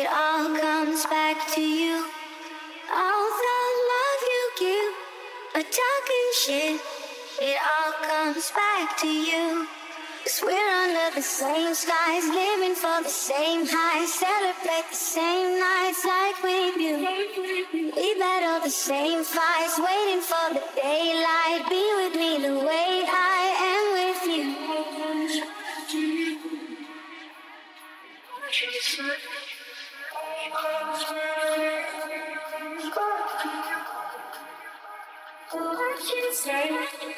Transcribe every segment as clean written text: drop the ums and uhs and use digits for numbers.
it all comes back to you. All the love you give, but talking shit, it all comes back to you. 'Cause we're under the same skies, living for the same highs, celebrate the same nights like we do. We battle the same fights, waiting for the daylight. Be with me the way I am with you. What you say?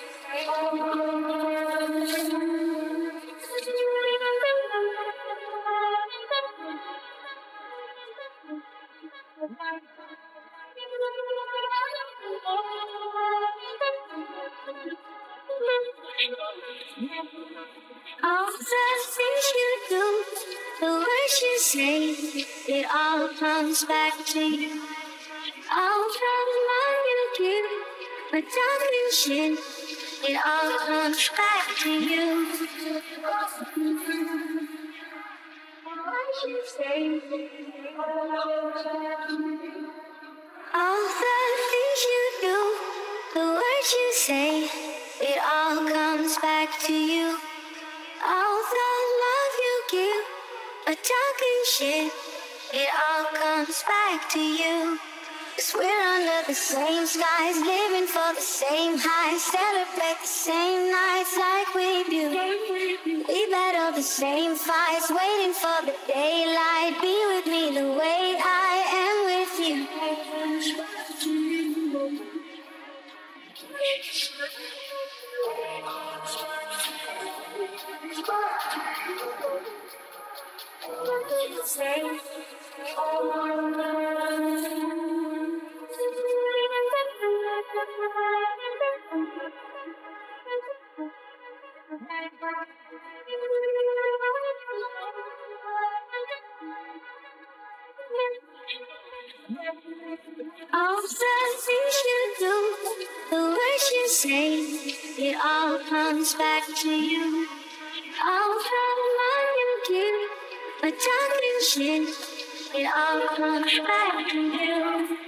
All the things you do, the words you say, it all comes back to you. All the love you give, but talking shit, it all comes back to you. What you say, all the things you do, the words you say, it all comes back to you. All the love you give, but talking shit, it all comes back to you. 'Cause we're under the same skies, living for the same highs, celebrate the same nights like we do. We battle the same fights, waiting for the daylight. Be with me the way I am with you. All the things you do, the words you say, it all comes back to you. All the love you give, but talking shit, it all comes back to you.